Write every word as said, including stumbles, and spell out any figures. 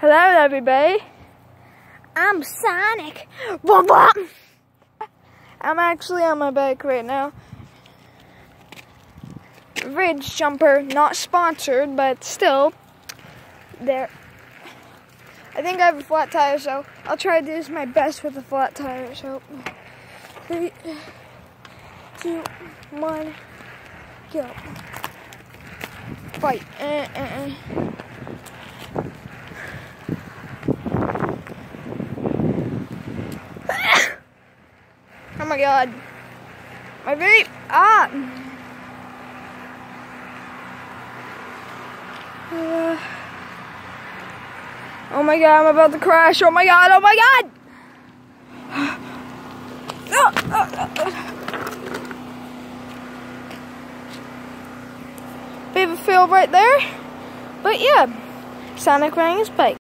Hello everybody, I'm Sonic. Whoop, whoop. I'm actually on my bike right now. Ridge Jumper, not sponsored, but still, there. I think I have a flat tire, so I'll try to do my best with a flat tire. So, three, two, one, go. Fight. Uh, uh, uh. Oh my god. My vape. Ah. Uh, oh my god, I'm about to crash. Oh my god, oh my god. Uh, uh, uh. Bit of a fail right there. But yeah, Sonic riding his bike.